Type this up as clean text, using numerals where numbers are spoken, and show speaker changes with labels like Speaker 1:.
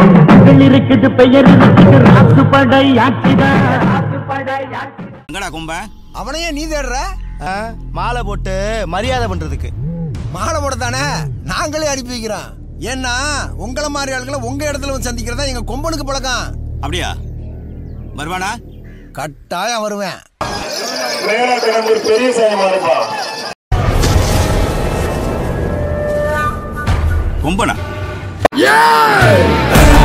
Speaker 1: இருக்குது பெயர் இருக்குது ராசுபடை ஆட்சிதான்.
Speaker 2: எங்கடா கும்ப?
Speaker 3: அவனையே நீ தேடுற?
Speaker 4: மாலை போட்டு மரியாதை பண்றதுக்கு.
Speaker 3: மாலை போட தானே நாங்களே அனுப்பி வைக்கிறோம். ஏன்னா உங்களை மாதிரி ஆளுகளை உங்க இடத்துல வந்து சந்திக்கிறதா எங்க கொம்பனுக்கு பழக்கம்.
Speaker 2: அப்படியா? வருவானா?
Speaker 3: கட்டாயம் வருவேன்.
Speaker 5: பெரிய சாயமானப்பா
Speaker 2: கும்பனா?